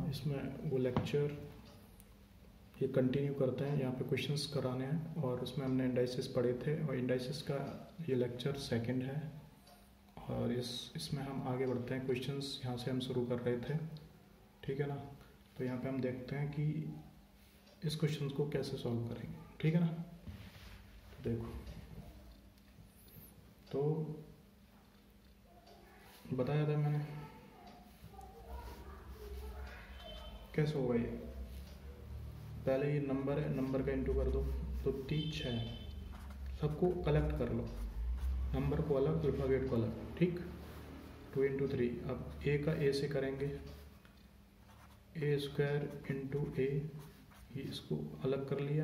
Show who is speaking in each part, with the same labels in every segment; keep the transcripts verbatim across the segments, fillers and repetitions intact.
Speaker 1: इसमें वो लेक्चर ये कंटिन्यू करते हैं। यहाँ पे क्वेश्चंस कराने हैं और उसमें हमने इंडाइसिस पढ़े थे और इंडाइसिस का ये लेक्चर सेकंड है और इस इसमें हम आगे बढ़ते हैं। क्वेश्चंस यहाँ से हम शुरू कर रहे थे, ठीक है ना। तो यहाँ पे हम देखते हैं कि इस क्वेश्चन को कैसे सॉल्व करेंगे, ठीक है ना। तो देखो, तो बताया था मैंने कैसे होगा ये। पहले ये नंबर है, नंबर का इंटू कर दो तो तीन छः, सबको कलेक्ट कर लो, नंबर को अलग, अल्फ़ाबेट को अलग, ठीक। टू इंटू थ्री, अब ए का ए से करेंगे, ए स्क्वायर इंटू ए, ये इसको अलग कर लिया,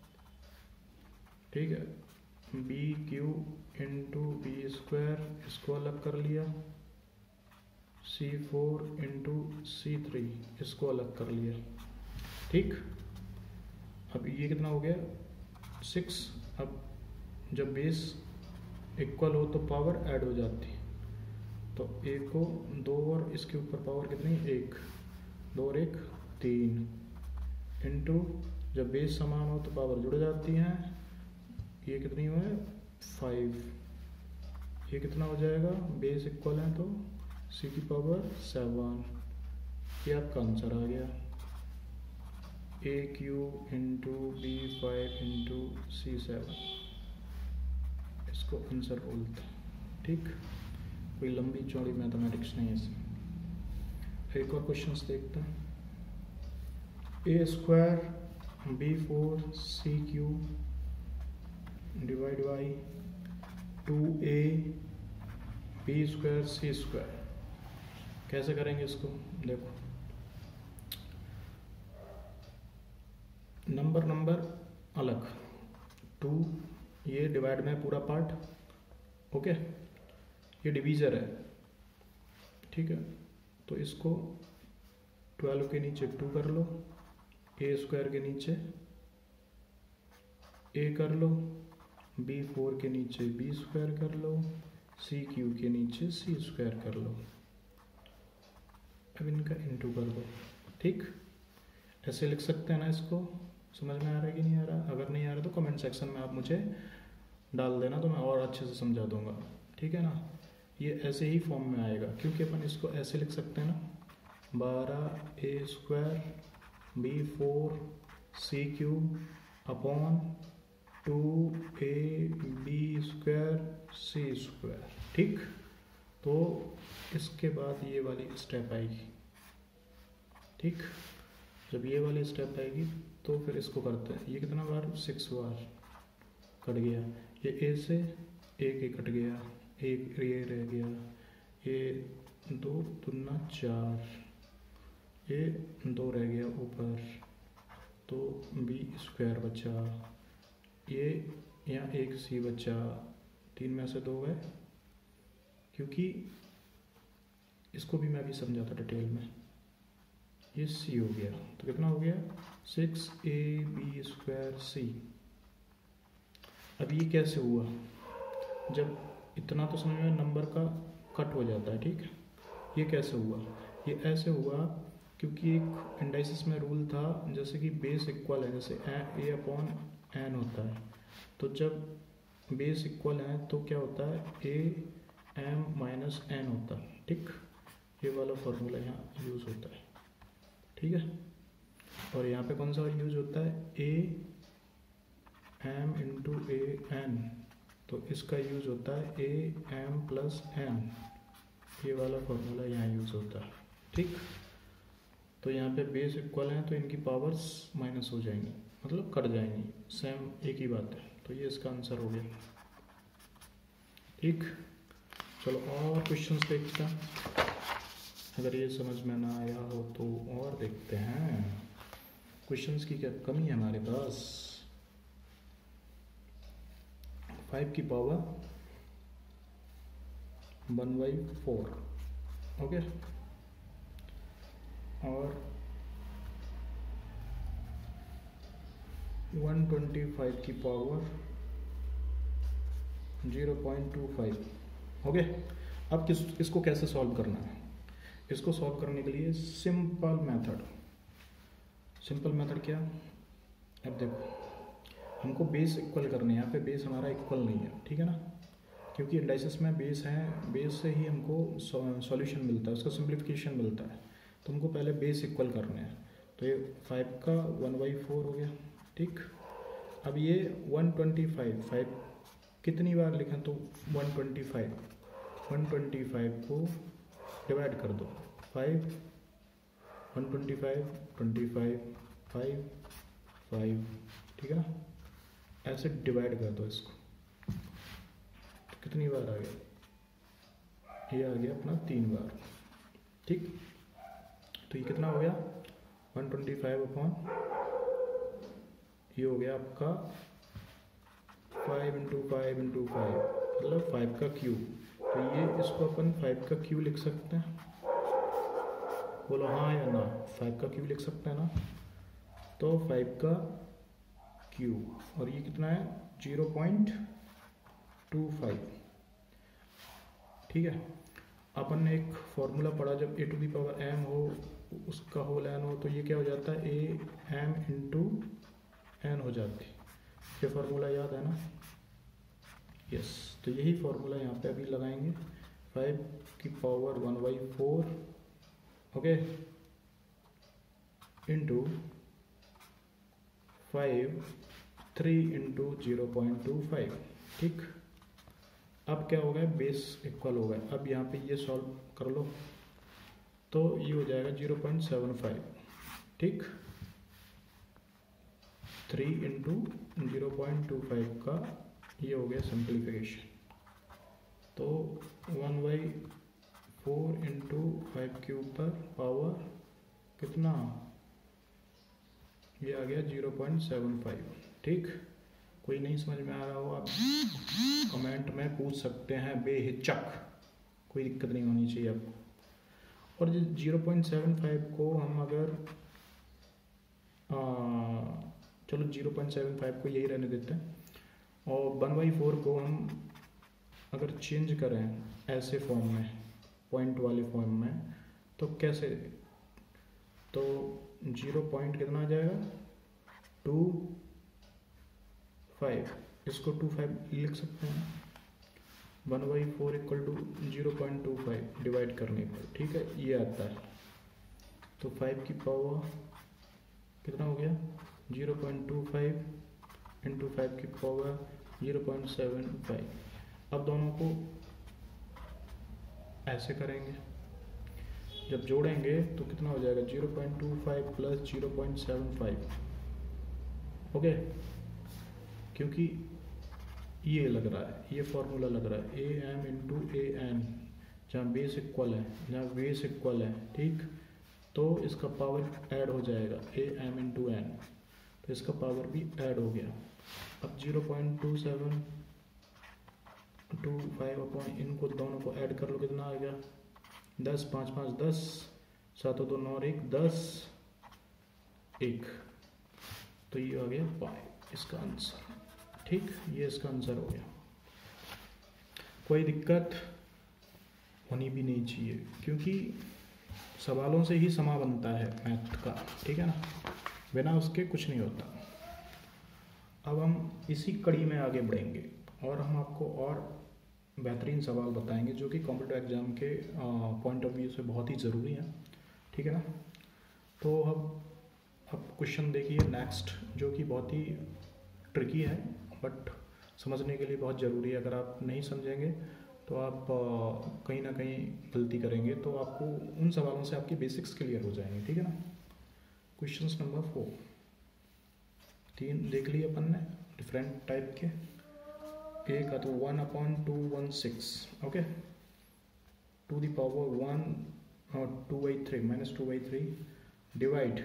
Speaker 1: ठीक है। B Q into B square, इसको अलग कर लिया। C four into C three, इसको अलग कर लिया, ठीक। अब ये कितना हो गया, सिक्स। अब जब बेस इक्वल हो तो पावर ऐड हो जाती है, तो ए को दो और इसके ऊपर पावर कितनी, एक, दो और एक तीन, इंटू जब बेस समान हो तो पावर जुड़ जाती हैं। ये कितनी हुआ है, फाइव। ये कितना हो जाएगा, बेस इक्वल है तो सी की पावर सेवन। ये आपका आंसर आ गया, A Q into B five into C seven, इसको आंसर बोलते हैं, ठीक। कोई लंबी चौड़ी मैथमेटिक्स नहीं है इसमें। एक और क्वेश्चन देखते हैं। A square B four C Q divide by two A B square C square, कैसे करेंगे इसको। देखो, नंबर नंबर अलग, टू ये डिवाइड में पूरा पार्ट, ओके। ये डिवीजर है, ठीक है। तो इसको ट्वेल्व के नीचे टू कर लो, ए स्क्वायर के नीचे ए कर लो, बी फोर के नीचे बी स्क्वायर कर लो, सी क्यू के नीचे सी स्क्वायर कर लो। अब इनका इंटू कर दो, ठीक। ऐसे लिख सकते हैं ना इसको। समझ में आ रहा है कि नहीं आ रहा। अगर नहीं आ रहा तो कमेंट सेक्शन में आप मुझे डाल देना, तो मैं और अच्छे से समझा दूंगा, ठीक है ना। ये ऐसे ही फॉर्म में आएगा क्योंकि अपन इसको ऐसे लिख सकते हैं ना, बारह A square B four C Q upon two A B square C square, ठीक। तो इसके बाद ये वाली स्टेप आएगी, ठीक। जब ये वाली स्टेप आएगी तो फिर इसको करते हैं। ये कितना बार, सिक्स बार कट गया। ये ए से एक ही कट गया, एक ये रह गया, ये दो दुना चार, ये दो रह गया ऊपर, तो बी स्क्वायर बचा, ये यहाँ एक सी बचा, तीन में से दो गए, क्योंकि इसको भी मैं भी समझा था डिटेल में। ये सी हो गया, तो कितना हो गया, six A B square C. अब ये कैसे हुआ, जब इतना तो समझ में नंबर का कट हो जाता है, ठीक है। ये कैसे हुआ, ये ऐसे हुआ क्योंकि एक इंडाइसिस में रूल था, जैसे कि बेस इक्वल है, जैसे ए अपॉन एन होता है। तो जब बेस इक्वल है तो क्या होता है, ए एम माइनस एन होता है, ठीक। ये वाला फॉर्मूला यहाँ यूज़ होता है, ठीक है। और यहाँ पे कौन सा यूज होता है, A M into A N, तो इसका यूज होता है ए एम प्लस एन। ये वाला फॉर्मूला यहाँ यूज होता है, ठीक। तो यहाँ पे बेस इक्वल है तो इनकी पावर्स माइनस हो जाएंगी, मतलब कट जाएंगी, सेम एक ही बात है। तो ये इसका आंसर हो गया, ठीक। चलो और क्वेश्चंस देखते हैं। अगर ये समझ में ना आया हो तो और देखते हैं। क्वेश्चंस की क्या कमी है हमारे पास। फाइव की power one by four, okay. और वन ट्वेंटी फाइव की power zero point two five, okay. अब किस इसको कैसे सॉल्व करना है। इसको सॉल्व करने के लिए सिंपल मेथड सिंपल मेथड क्या, अब देखो हमको बेस इक्वल करने हैं, यहाँ पे बेस हमारा इक्वल नहीं है, ठीक है ना, क्योंकि इंडाइसिस में बेस है, बेस से ही हमको सॉल्यूशन मिलता है, उसका सिंप्लीफिकेशन मिलता है। तो हमको पहले बेस इक्वल करने हैं। तो ये फाइव का वन बाई फोर हो गया, ठीक। अब ये वन ट्वेंटी फाइव, फाइव कितनी बार लिखें तो one twenty five, one twenty five को डिवाइड कर दो, five one twenty five, twenty five, five five, ठीक है ना, ऐसे डिवाइड कर दो इसको। तो कितनी बार आ गया, ये आ गया अपना तीन बार, ठीक। तो ये कितना हो गया वन ट्वेंटी फाइव अपॉन, ये हो गया आपका five into five into five, मतलब फाइव का क्यूब। तो ये इसको अपन फाइव का क्यूब लिख सकते हैं, बोलो हाँ या ना, फाइव का क्यूब लिख सकते हैं ना। तो फाइव का क्यूब, और ये कितना है जीरो पॉइंट टू फाइव, ठीक है। अपन ने एक फॉर्मूला पढ़ा, जब A to the power M हो उसका होल एन हो तो ये क्या हो जाता है, ए एम इंटू एन हो जाती है। ये फार्मूला याद है ना, यस। तो यही फार्मूला यहाँ पे अभी लगाएंगे, फाइव की power one by four, okay, into five, three into zero point two five, ठीक। अब क्या हो गया, बेस इक्वल हो गया। अब यहाँ पे ये सॉल्व कर लो तो ये हो जाएगा जीरो पॉइंट सेवन फाइव, ठीक। Three into zero point two five का ये हो गया सिंप्लीफिकेशन। तो one by four into five cube पर पावर कितना, ये आ गया जीरो पॉइंट सेवन फाइव, ठीक। कोई नहीं समझ में आ रहा हो आप कमेंट में पूछ सकते हैं बेहिचक, कोई दिक्कत नहीं होनी चाहिए आपको। और जीरो पॉइंट सेवन फाइव को हम अगर आ, चलो जीरो पॉइंट सेवन फाइव को यही रहने देते हैं, और वन बाई फोर को हम अगर चेंज करें ऐसे फॉर्म में, पॉइंट वाले फॉर्म में, तो कैसे, तो जीरो पॉइंट कितना आ जाएगा टू फाइव, इसको टू फाइव लिख सकते हैं, one by four equal to zero point two five divide करने पर, ठीक है, ये आता है। तो फाइव की पावर कितना हो गया, zero point two five into five की power zero point seven five. अब दोनों को ऐसे करेंगे, जब जोड़ेंगे तो कितना हो जाएगा, zero point two five plus zero point seven five, okay. क्योंकि ये लग रहा है, ये फॉर्मूला लग रहा है, A M into A N, जहाँ बेस इक्वल है, जहाँ बेस इक्वल है, ठीक। तो इसका पावर ऐड हो जाएगा, ए एम इंटू एन, तो इसका पावर भी ऐड हो गया। अब zero point two seven two five अपॉइंट, इनको दोनों को ऐड कर लो, कितना आ गया, दस, पाँच पाँच दस, सातों दो नौ एक, दस एक, तो ये आ गया फाइव इसका आंसर, ठीक। ये इसका आंसर हो गया। कोई दिक्कत होनी भी नहीं चाहिए, क्योंकि सवालों से ही समा बनता है मैथ का, ठीक है ना, बिना उसके कुछ नहीं होता। अब हम इसी कड़ी में आगे बढ़ेंगे और हम आपको और बेहतरीन सवाल बताएंगे जो कि कॉम्पिटिटिव एग्जाम के पॉइंट ऑफ व्यू से बहुत ही ज़रूरी हैं, ठीक है ना। तो अब अब क्वेश्चन देखिए नेक्स्ट, जो कि बहुत ही ट्रिकी है बट समझने के लिए बहुत ज़रूरी है। अगर आप नहीं समझेंगे तो आप कहीं ना कहीं गलती करेंगे, तो आपको उन सवालों से आपकी बेसिक्स क्लियर हो जाएंगे, ठीक है ना। क्वेश्चंस नंबर फोर, तीन देख लिए अपन ने डिफरेंट टाइप के। एक का तो one upon two one six, okay, to the power one और two by three minus two by three divide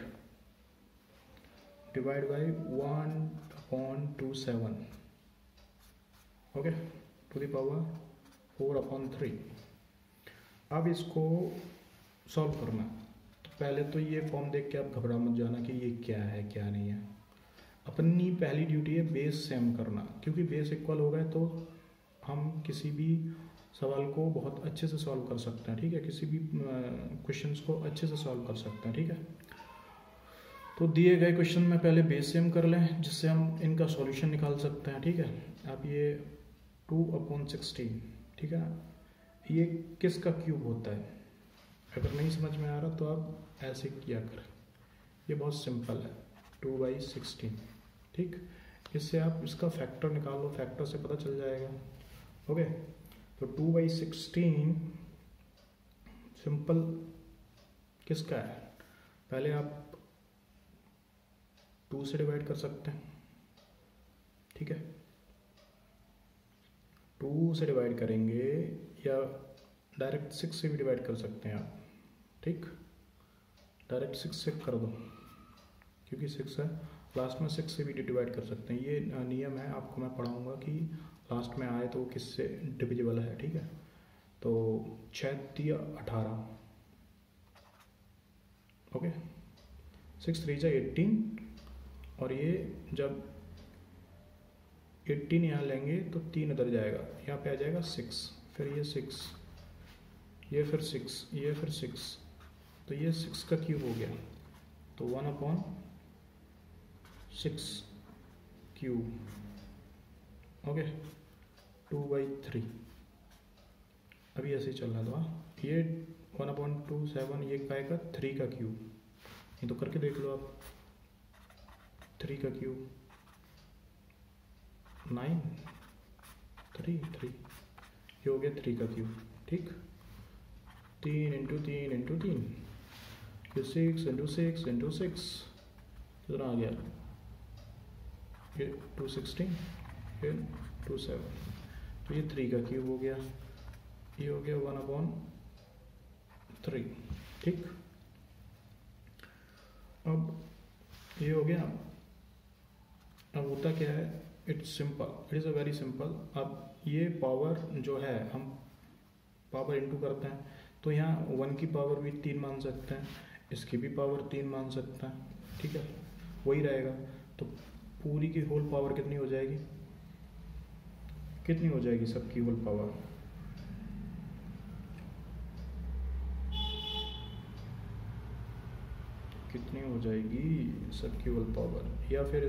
Speaker 1: divide by one upon two seven, okay, to the power four upon three. अब इसको solve करना, तो पहले तो ये form देख के आप घबरा मत जाना कि ये क्या है क्या नहीं है। अपनी पहली ड्यूटी है बेस सेम करना, क्योंकि बेस इक्वल हो गए तो हम किसी भी सवाल को बहुत अच्छे से सॉल्व कर सकते हैं, ठीक है, किसी भी क्वेश्चंस को अच्छे से सॉल्व कर सकते हैं, ठीक है। तो दिए गए क्वेश्चन में पहले बेस सेम कर लें जिससे हम इनका सॉल्यूशन निकाल सकते हैं, ठीक है। अब ये टू अपॉन सिक्सटीन, ठीक है ना, ये किसका क्यूब होता है? अगर नहीं समझ में आ रहा तो आप ऐसे किया करें, ये बहुत सिंपल है, टू बाई सिक्सटीन, ठीक। इससे आप इसका फैक्टर निकाल लो, फैक्टर से पता चल जाएगा। ओके, तो टू बाई सिक्सटीन सिंपल किसका है? पहले आप टू से डिवाइड कर सकते हैं, ठीक है। टू से डिवाइड करेंगे या डायरेक्ट सिक्स से भी डिवाइड कर सकते हैं आप, ठीक। डायरेक्ट सिक्स से कर दो क्योंकि सिक्स है, लास्ट में सिक्स से भी डिवाइड कर सकते हैं। ये नियम है, आपको मैं पढ़ाऊंगा कि लास्ट में आए तो किससे डिविजिबल है, ठीक है। तो छः तिया अठारह, ओके, सिक्स थ्री जा एट्टीन, और ये जब एट्टीन यहाँ लेंगे तो तीन इधर जाएगा, यहाँ पे आ जाएगा सिक्स, फिर ये सिक्स, ये फिर सिक्स, ये फिर सिक्स, तो ये सिक्स का क्यूब हो गया, तो one upon six cube, okay, two by three. अभी ऐसे ही चलना था, ये वन अपॉन टू सेवन, ये काय का थ्री का क्यूब, ये तो करके देख लो आप, थ्री का क्यूब नाइन, थ्री थ्री, ये हो गया थ्री का क्यूब, ठीक। तीन इंटू तीन इंटू तीन, ये six into six into six, कितना आ गया? ये टू सिक्सटीन, ये टू सेवन, तो ये थ्री का क्यूब हो गया, ये हो गया वन अपॉन थ्री, ठीक। अब ये हो गया। अब होता क्या है, it's simple, it is a very simple. अब ये पावर जो है, हम पावर इनटू करते हैं, तो यहाँ वन की पावर भी तीन मान सकते हैं, इसकी भी पावर तीन मान सकते हैं, ठीक है, वही रहेगा। तो पूरी की होल पावर कितनी हो जाएगी? कितनी हो जाएगी सबकी होल पावर? कितनी हो जाएगी सबकी होल पावर? या फिर